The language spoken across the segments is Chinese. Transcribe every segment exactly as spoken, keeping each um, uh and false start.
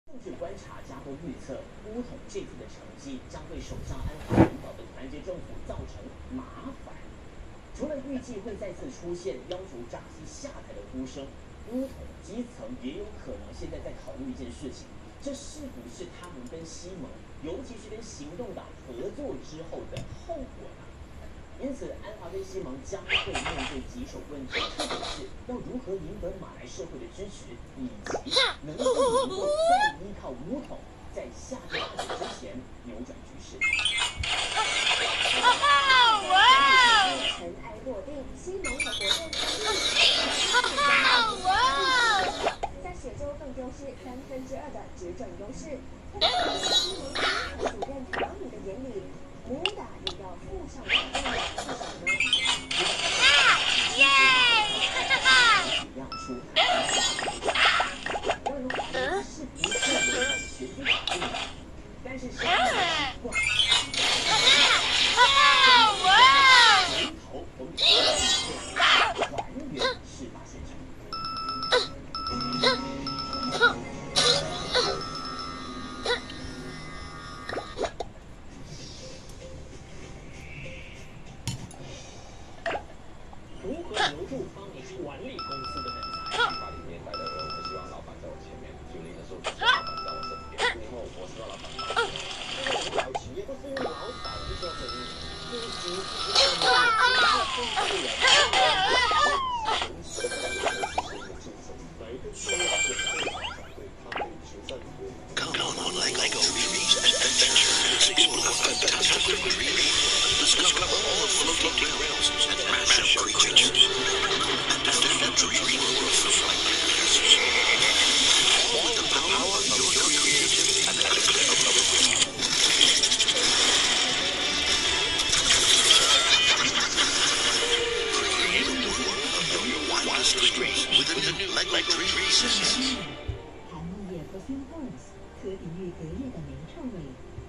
数据观察家都预测，乌统这次的成绩将对首相安华领导的团结政府造成麻烦。除了预计会再次出现要求扎西下台的呼声，乌统基层也有可能现在在考虑一件事情，这是不是他们跟西盟，尤其是跟行动党合作之后的后果呢？因此，安华跟西盟将会面对棘手问题，特别是要如何赢得马来社会的支持，以及能不能够再依靠乌统在下届大选之前扭转局势。 尘埃落定，西盟的活动在雪州更丢失三分之二的执政优势。西盟主任唐米的眼里，武打也要附上两分的至少呢。耶！让出让龙华是不是违反选举法律？但是谁哇？回头我们还原事发现场。如何留住帮你管理公司的人才？ 八零年代的人，我们希望老板在我前面；九零的时候，老板在我身边；零后，我希望老板在我前面。 因为我们搞企业都是因为老板就说很积极，不是很积极，很自然。 Come on, Lego Dreams Adventure. Explore fantastical dreams. Discover all the floating realms and mash up creatures. And defend the dream world of nightmares. All with the power of your creativity and the click of a wheel. Create the world of your wildest dreams within the new Lego Dreams. 含木叶 perfume bombs 可抵御隔夜的霉臭味，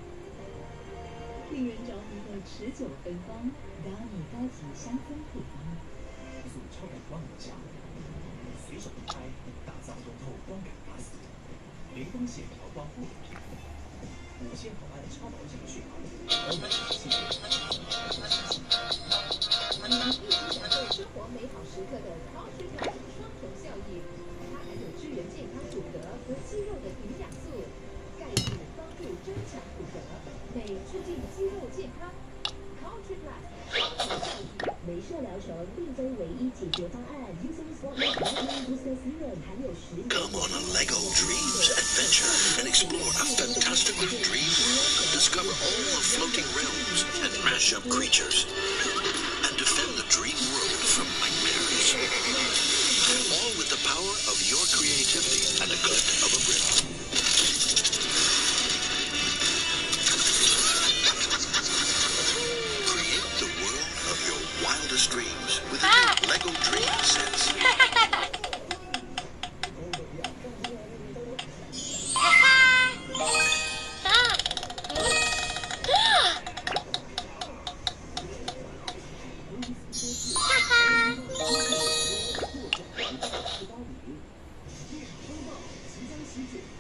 令人着迷的持久芬芳 Dami 高级香氛配方。 速超感光影像，随手一拍，打造通透光感 plus， 联光线调光护理皮肤，五千毫安超薄级续航力，高感气质， 你们一起享受生活美好时刻的 Culture Plus 双重效益，它含有支援健康骨骼和肌肉的营养素，钙质帮助增强骨骼，镁促进肌肉健康。Culture Plus 双重效益，镭射疗程并非唯一解决方案。Using Spotlight Vitamin Booster Serum 含有十。 Come on a Lego Dreams Adventure and explore a fantastical dream world. Discover all the floating realms and mash up creatures. And defend the dream world from nightmares. All with the power of your creativity and a click of a whip. Create the world of your wildest dreams with the new Lego Dream Sets.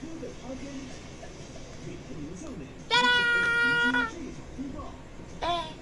哎。